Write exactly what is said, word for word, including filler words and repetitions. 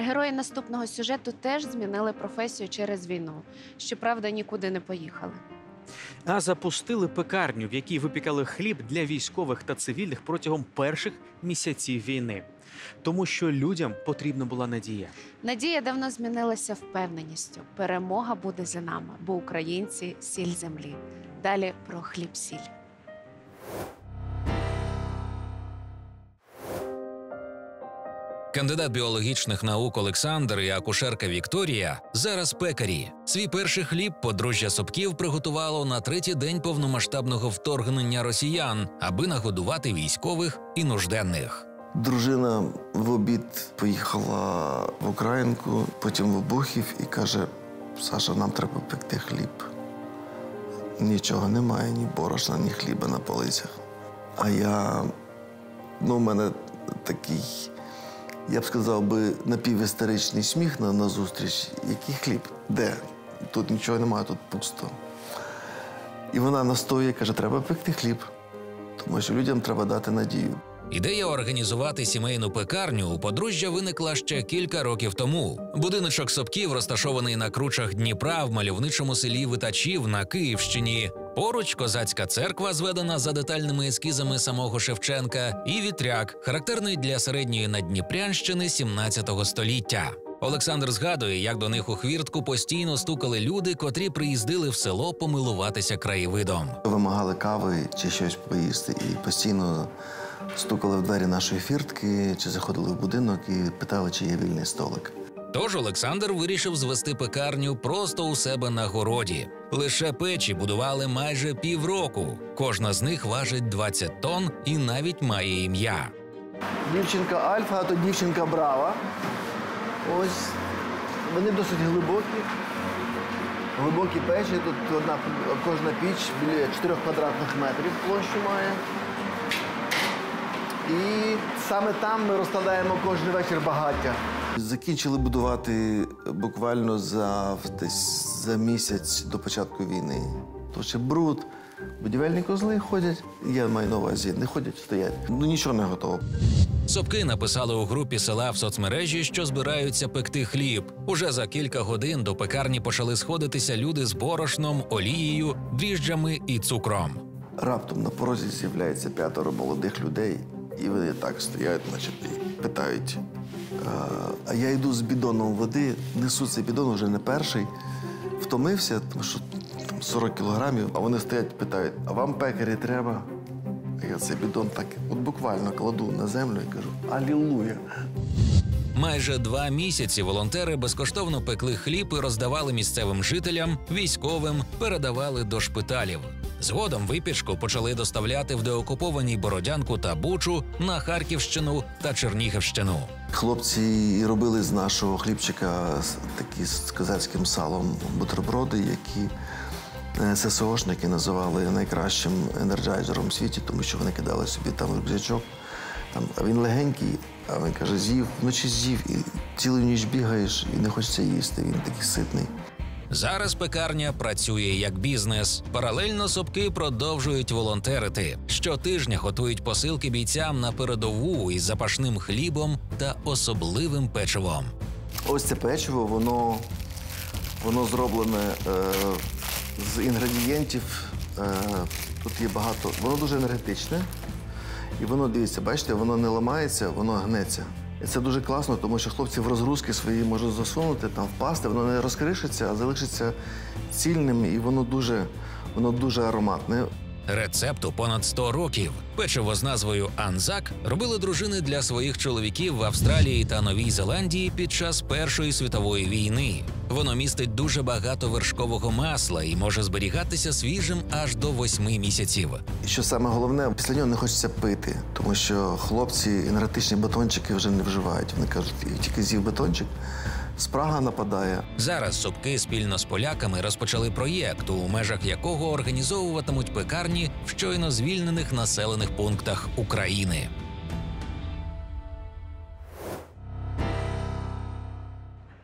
Герої наступного сюжету теж змінили професію через війну. Щоправда, нікуди не поїхали. А запустили пекарню, в якій випікали хліб для військових та цивільних протягом перших місяців війни. Тому що людям потрібна була надія. Надія давно змінилася впевненістю. Перемога буде за нами, бо українці – сіль землі. Далі про хліб-сіль. Кандидат біологічних наук Олександр і акушерка Вікторія зараз пекарі. Свій перший хліб подружжя Собків приготувало на третій день повномасштабного вторгнення росіян, аби нагодувати військових і нужденних. Дружина в обід поїхала в Українку, потім в Обухів і каже: «Саша, нам треба пекти хліб. Нічого немає, ні борошна, ні хліба на полицях». А я, ну, в мене такий, я б сказав би, напівісторичний сміх на, на зустріч. Який хліб? Де? Тут нічого немає, тут пусто. І вона настоює, каже, треба пекти хліб, тому що людям треба дати надію. Ідея організувати сімейну пекарню у подружжя виникла ще кілька років тому. Будиночок Собків розташований на кручах Дніпра в мальовничому селі Витачів на Київщині. Поруч козацька церква, зведена за детальними ескізами самого Шевченка, і вітряк, характерний для середньої Наддніпрянщини сімнадцятого століття. Олександр згадує, як до них у хвіртку постійно стукали люди, котрі приїздили в село помилуватися краєвидом. Вимагали кави чи щось поїсти і постійно стукали в двері нашої фіртки, чи заходили в будинок і питали, чи є вільний столик. Тож Олександр вирішив звести пекарню просто у себе на городі. Лише печі будували майже півроку. Кожна з них важить двадцять тонн і навіть має ім'я. Дівчинка Альфа, а то дівчинка Брава. Ось, вони досить глибокі. Глибокі печі, тут одна, кожна піч біля чотирьох квадратних метрів площу має. І саме там ми розкладаємо кожен вечір багаття. Закінчили будувати буквально за, десь, за місяць до початку війни. То ще бруд, будівельні козли ходять, я маю на увазі, не ходять, стоять. Ну нічого не готово. Собки написали у групі села в соцмережі, що збираються пекти хліб. Уже за кілька годин до пекарні почали сходитися люди з борошном, олією, дріжджами і цукром. Раптом на порозі з'являється п'ятеро молодих людей, і вони так стоять, значить, і питають. А я йду з бідоном води, несу цей бідон вже не перший, втомився, тому що там сорок кілограмів, а вони стоять, питають, а вам пекарі треба? А я цей бідон так от буквально кладу на землю і кажу, алілуя. Майже два місяці волонтери безкоштовно пекли хліб і роздавали місцевим жителям, військовим, передавали до шпиталів. Згодом випічку почали доставляти в деокуповані Бородянку та Бучу, на Харківщину та Чернігівщину. Хлопці і робили з нашого хлібчика такі з козацьким салом бутерброди, які ес-ес-ошники називали найкращим енерджайзером в світі, тому що вони кидали собі там рюкзачок. Там, а він легенький, а він каже, з'їв, вночі з'їв, і цілу ніч бігаєш, і не хочеться їсти, він такий ситний. Зараз пекарня працює як бізнес. Паралельно Собки продовжують волонтерити. Щотижня готують посилки бійцям на передову із запашним хлібом та особливим печивом. Ось це печиво, воно, воно зроблене е, з інгредієнтів, е, тут є багато, воно дуже енергетичне. І воно, дивіться, бачите, воно не ламається, воно гнеться. І це дуже класно, тому що хлопці в розгрузки свої можуть засунути, там впасти, воно не розкришиться, а залишиться цільним, і воно дуже, воно дуже ароматне. Рецепту понад сто років. Печиво з назвою «Анзак» робили дружини для своїх чоловіків в Австралії та Новій Зеландії під час Першої світової війни. Воно містить дуже багато вершкового масла і може зберігатися свіжим аж до восьми місяців. І що саме головне, після нього не хочеться пити, тому що хлопці енергетичні батончики вже не вживають. Вони кажуть, тільки з'їв батончик, спрага нападає. Зараз Собки спільно з поляками розпочали проєкт, у межах якого організовуватимуть пекарні в щойно звільнених населених пунктах України.